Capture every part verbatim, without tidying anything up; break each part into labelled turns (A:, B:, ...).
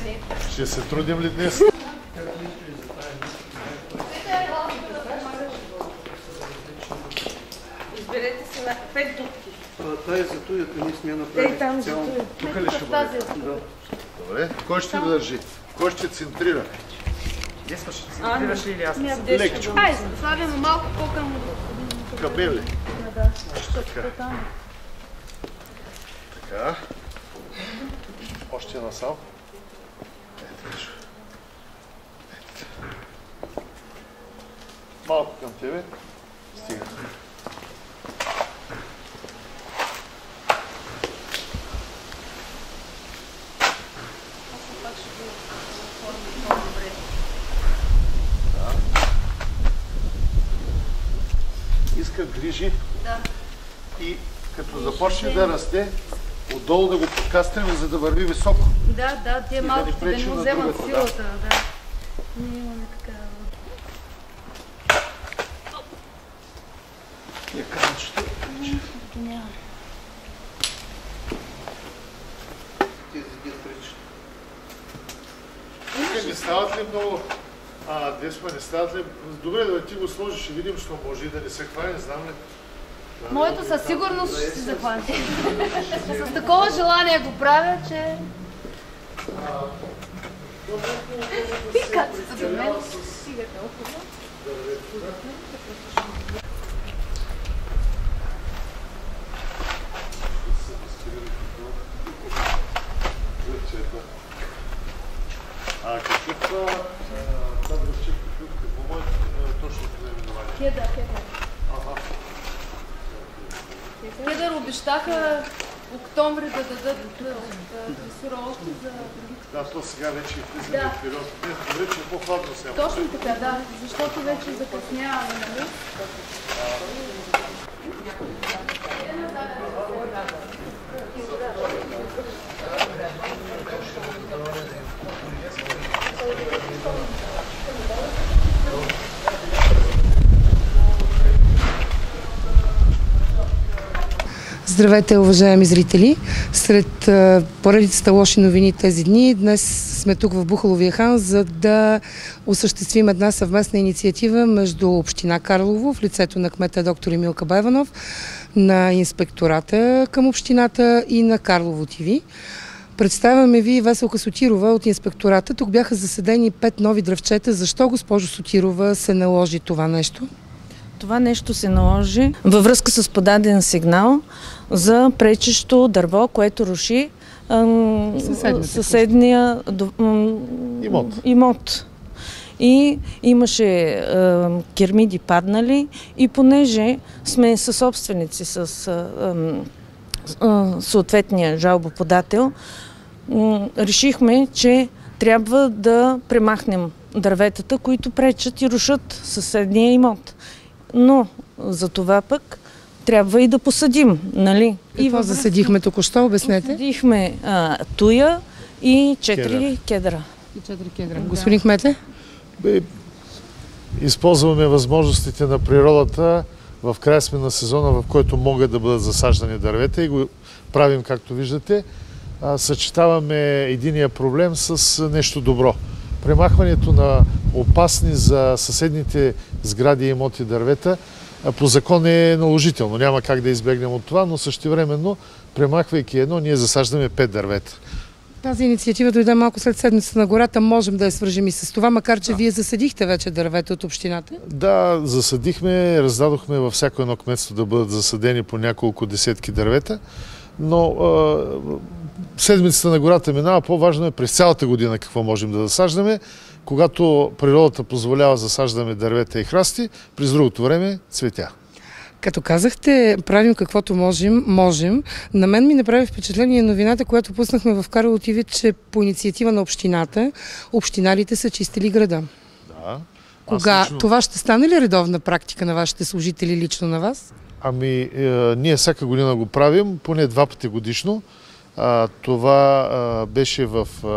A: Ще се трудим ли днес?
B: Изберете си на пет дупки.
C: Това е за туята, ние сме я направили специално.
A: Тук ли ще бъде? Добре. Кой ще го държи? Кой ще центрира?
D: Деспа ще центрираш ли или аз?
A: Лекчо.
B: Айде, слагаме малко по-към...
A: Кабели.
B: Да,
A: така. Така. Още една сал. Ето, виж. Ето. Малко към тебе. Стига. Иска грижи.
B: Да.
A: И като започне да расте, отдолу да го подкастаме, за да върви високо.
B: Да, да, те малките да не му вземат силата. Да. Ние имаме така...
A: Я казвам, че
B: Няма.
C: Тези ги пречат.
A: Тук не стават ли много... А, Деспа, не стават ли... Добре, да ти го сложиш, ще видим, що може и да не се хване, знам ли.
B: Моето със сигурност ще се захване. С такова желание го правя, че... Пикат до мен. Стига толкова.
A: А какъв кадръвчик, какво му е точното наименование?
B: Кедър, кедър.
A: Ага.
B: Кедър обещаха октомври да дадат дресура още за другите.
A: Да, то сега вече влизаме в период. Добре, че е по-хладно сега.
B: Точно така, да, защото вече закъсняваме, нали?
E: Здравейте, уважаеми зрители! Сред поредицата лоши новини тези дни, днес сме тук в Бухаловия хан, за да осъществим една съвместна инициатива между община Карлово, в лицето на кмета доктор Емил Кабайванов, на инспектората към общината и на Карлово ТВ. Представяме ви Веселка Сотирова от инспектората. Тук бяха заседени пет нови дръвчета. Защо, госпожо Сотирова, се наложи това нещо?
F: Това нещо се наложи във връзка с подаден сигнал за пречещо дърво, което руши ам, съседния
A: имот.
F: имот. И имаше ам, кермиди паднали и понеже сме съсобственици с ам, а, съответния жалбоподател, ам, решихме, че трябва да премахнем дърветата, които пречат и рушат съседния имот. Но за това пък трябва и да посадим, нали?
E: Какво засадихме току-що, обяснете?
F: Посадихме а, туя и четири кедра.
E: И четири кедра. Господин кмете?
A: Бе, използваме възможностите на природата. В края сме на сезона, в който могат да бъдат засаждани дървета и го правим, както виждате. А, съчетаваме единия проблем с нещо добро. Премахването на опасни за съседните сгради и имоти дървета по закон е наложително. Няма как да избегнем от това, но същевременно, премахвайки едно, ние засаждаме пет дървета.
E: Тази инициатива дойде малко след седмица на гората. Можем да я свържем и с това, макар че да. Вие засадихте вече дървета от общината?
A: Да, засадихме, раздадохме във всяко едно кметство да бъдат засадени по няколко десетки дървета, но а, седмицата на гората минава. По-важно е през цялата година какво можем да засаждаме. Когато природата позволява засаждаме дървета и храсти, през другото време цветя.
E: Като казахте, правим каквото можем, можем. На мен ми направи впечатление новината, която пуснахме в Карлово ТВ, че по инициатива на общината, общинарите са чистили града.
A: Да.
E: Кога?
A: Лично... Това
E: ще стане ли редовна практика на вашите служители, лично на вас?
A: Ами, е, ние всяка година го правим, поне два пъти годишно. А, това а, беше в, а,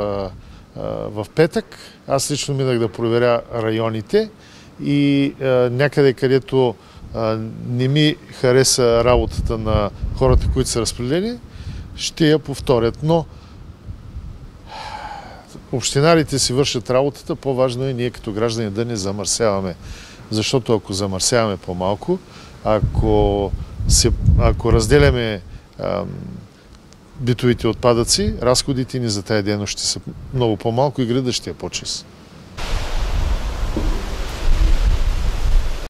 A: в петък. Аз лично минах да проверя районите и а, някъде, където а, не ми хареса работата на хората, които са разпределени, ще я повторят. Но общинарите си вършат работата, по-важно е ние като граждани да не замърсяваме. Защото ако замърсяваме по-малко, ако, се, ако разделяме а, битовите отпадъци, разходите ни за тая дейност ще са много по-малко и градът ще е по-чист.